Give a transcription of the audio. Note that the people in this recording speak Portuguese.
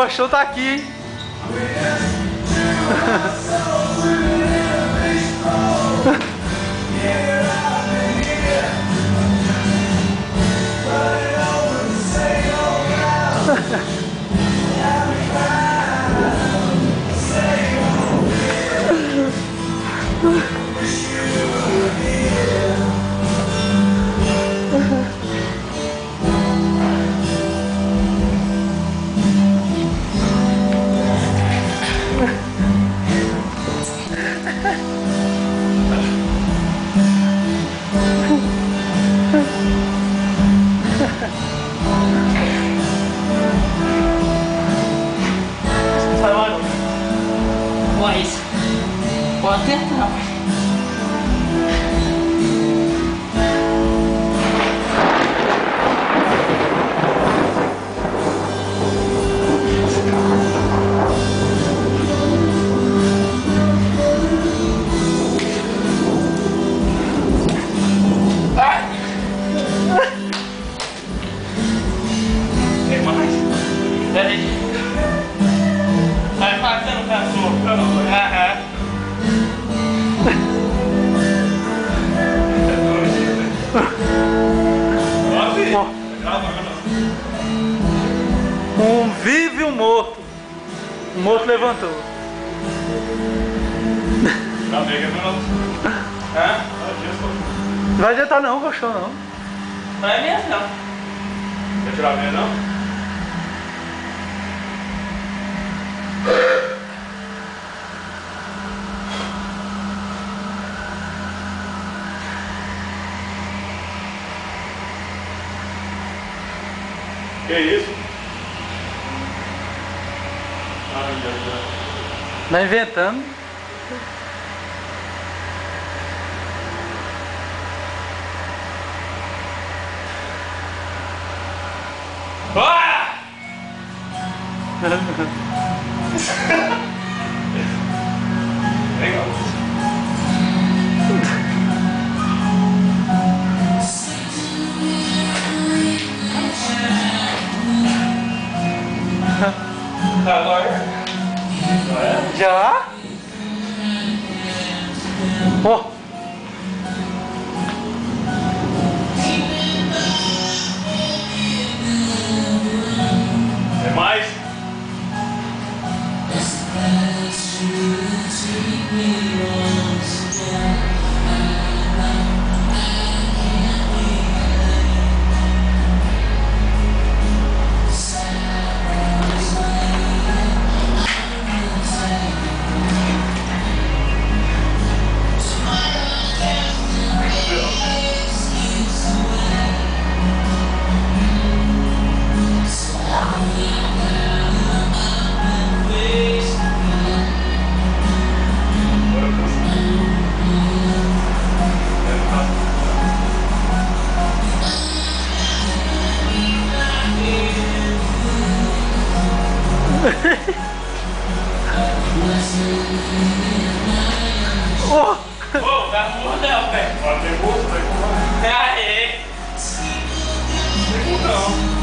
Rochão tá aqui, hein? Mas pode tentar. Tem mais? Peraí. Vai fazendo cachorro. Aham. Um vivo e um morto. O morto levantou. Não vai adiantar não, Rochão não. Não é mesmo, não. Quer tirar a minha, não? Que isso? Ai, meu Deus. Tá inventando. Ah! Legal. Agora. Já? Ó. É mais? Oh. Ô, dá mordão, velho. Pode ter gosto, vai comer. Aê! Não tem não.